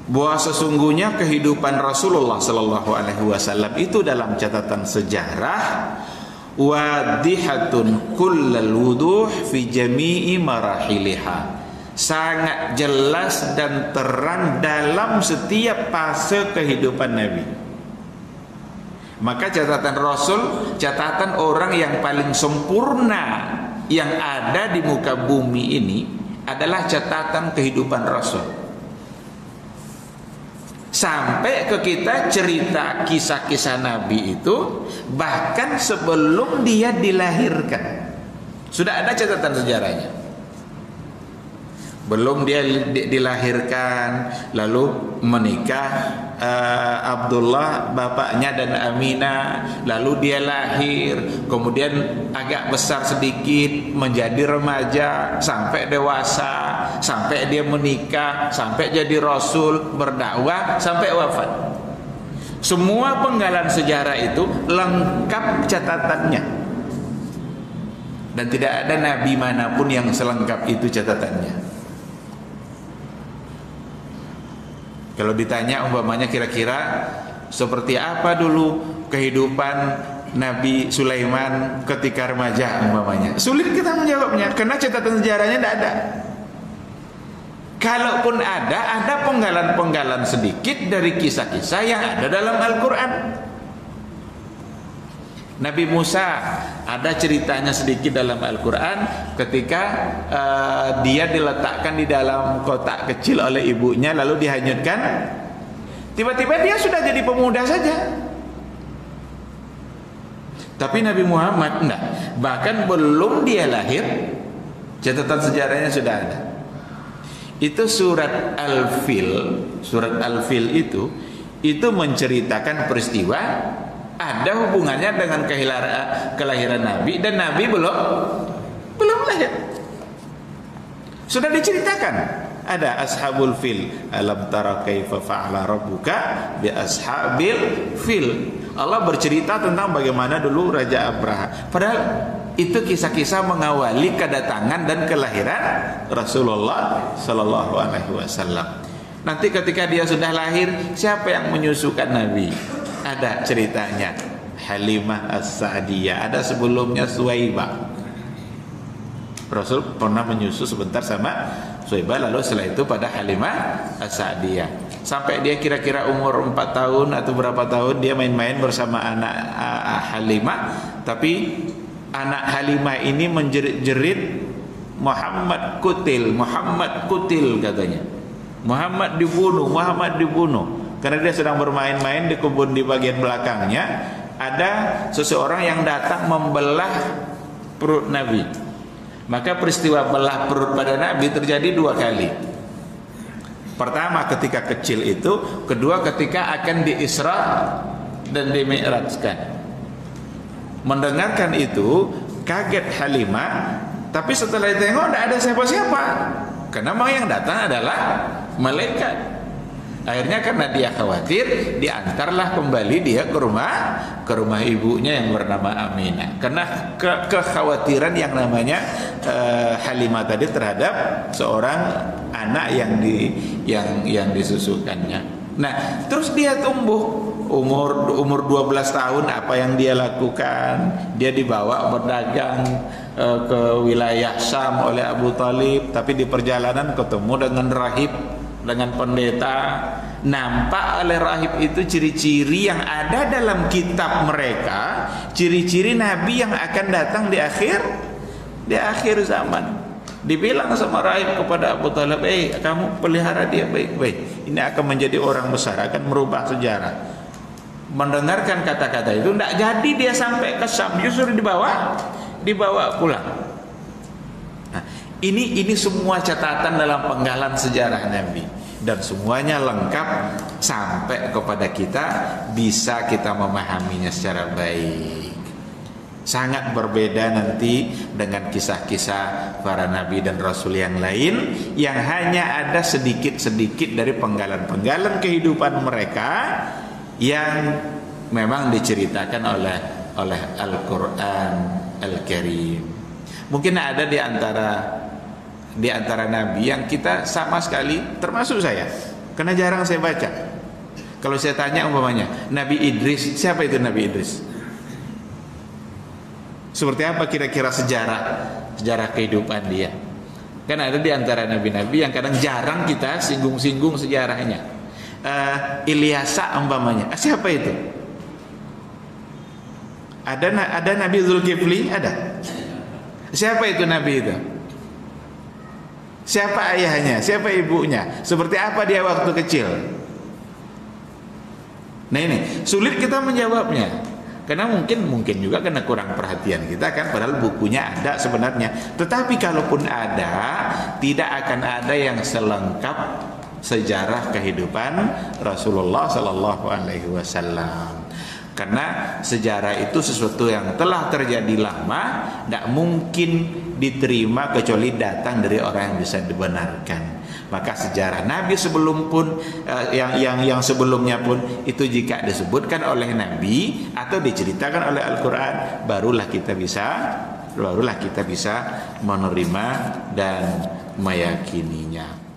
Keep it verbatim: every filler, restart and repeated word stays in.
bahwa sesungguhnya kehidupan Rasulullah Sallallahu Alaihi Wasallam itu dalam catatan sejarah wadihatun kullal wuduh fi jami'i marahiliha, sangat jelas dan terang dalam setiap fase kehidupan Nabi. Maka catatan Rasul, catatan orang yang paling sempurna yang ada di muka bumi ini adalah catatan kehidupan Rasul. Sampai ke kita cerita kisah-kisah Nabi itu bahkan sebelum dia dilahirkan sudah ada catatan sejarahnya. Belum dia dilahirkan lalu menikah uh, Abdullah bapaknya dan Aminah, lalu dia lahir, kemudian agak besar sedikit menjadi remaja sampai dewasa, sampai dia menikah, sampai jadi rasul, berdakwah sampai wafat. Semua penggalan sejarah itu lengkap catatannya. Dan tidak ada nabi manapun yang selengkap itu catatannya. Kalau ditanya umpamanya kira-kira seperti apa dulu kehidupan Nabi Sulaiman ketika remaja umpamanya, sulit kita menjawabnya karena catatan sejarahnya tidak ada. Kalaupun ada, ada penggalan-penggalan sedikit dari kisah-kisah yang ada dalam Al-Quran. Nabi Musa ada ceritanya sedikit dalam Al-Quran ketika uh, dia diletakkan di dalam kotak kecil oleh ibunya lalu dihanyutkan. Tiba-tiba dia sudah jadi pemuda saja. Tapi Nabi Muhammad enggak. Bahkan belum dia lahir catatan sejarahnya sudah ada. Itu surat Al-Fil. Surat Al-Fil itu itu menceritakan peristiwa ada hubungannya dengan kelahiran, kelahiran Nabi dan Nabi belum belum lahir. Sudah diceritakan. Ada ashabul fil, alam tara kaifa fa'ala rabbuka bi ashabil fil. Allah bercerita tentang bagaimana dulu Raja Abraha. Padahal itu kisah-kisah mengawali kedatangan dan kelahiran Rasulullah Sallallahu Alaihi Wasallam. Nanti ketika dia sudah lahir, siapa yang menyusukan Nabi? Ada ceritanya Halimah As-Sa'diyah, ada sebelumnya Suwaibah. Rasul pernah menyusu sebentar sama Suwaibah, lalu setelah itu pada Halimah As-Sa'diyah. Sampai dia kira-kira umur empat tahun atau berapa tahun dia main-main bersama anak uh, Halimah, tapi anak Halimah ini menjerit-jerit Muhammad kutil, Muhammad kutil katanya. Muhammad dibunuh, Muhammad dibunuh. Karena dia sedang bermain-main di kebun di bagian belakangnya, ada seseorang yang datang membelah perut Nabi. Maka peristiwa belah perut pada Nabi terjadi dua kali. Pertama ketika kecil itu, kedua ketika akan diisra dan dimi'rajkan. Mendengarkan itu kaget Halimah, tapi setelah ditengok tidak ada siapa-siapa. Karena memang yang datang adalah malaikat. Akhirnya karena dia khawatir, diantarlah kembali dia ke rumah ke rumah ibunya yang bernama Aminah. Karena ke kekhawatiran yang namanya uh, Halimah tadi terhadap seorang anak yang di yang yang disusukannya. Nah, terus dia tumbuh umur umur dua belas tahun, apa yang dia lakukan? Dia dibawa berdagang uh, ke wilayah Syam oleh Abu Talib, tapi di perjalanan ketemu dengan rahib, dengan pendeta. Nampak oleh rahib itu ciri-ciri yang ada dalam kitab mereka, ciri-ciri Nabi yang akan datang di akhir di akhir zaman. Dibilang sama rahib kepada Abu Talib, eh kamu pelihara dia baik-baik, ini akan menjadi orang besar, akan merubah sejarah. Mendengarkan kata-kata itu, tidak jadi dia sampai ke Syam, justru dibawa dibawa pulang. Nah, ini ini semua catatan dalam penggalan sejarah Nabi, dan semuanya lengkap sampai kepada kita, bisa kita memahaminya secara baik. Sangat berbeda nanti dengan kisah-kisah para nabi dan rasul yang lain yang hanya ada sedikit-sedikit dari penggalan-penggalan kehidupan mereka yang memang diceritakan oleh oleh Al-Qur'an Al-Karim. Mungkin ada di antara di antara nabi yang kita sama sekali, termasuk saya, karena jarang saya baca. Kalau saya tanya umpamanya Nabi Idris, siapa itu Nabi Idris? Seperti apa kira-kira sejarah sejarah kehidupan dia? Kan ada di antara nabi-nabi yang kadang jarang kita singgung-singgung sejarahnya. uh, Ilyasa umpamanya, ah, siapa itu? Ada ada Nabi Zulkifli, ada. Siapa itu Nabi itu? Siapa ayahnya? Siapa ibunya? Seperti apa dia waktu kecil? Nah ini sulit kita menjawabnya, karena mungkin mungkin juga karena kurang perhatian kita kan, padahal bukunya ada sebenarnya. Tetapi kalaupun ada, tidak akan ada yang selengkap sejarah kehidupan Rasulullah Sallallahu Alaihi Wasallam. Karena sejarah itu sesuatu yang telah terjadi lama, tidak mungkin diterima kecuali datang dari orang yang bisa dibenarkan. Maka sejarah Nabi sebelum pun uh, yang yang yang sebelumnya pun itu jika disebutkan oleh Nabi atau diceritakan oleh Al-Qur'an, barulah kita bisa barulah kita bisa menerima dan meyakininya.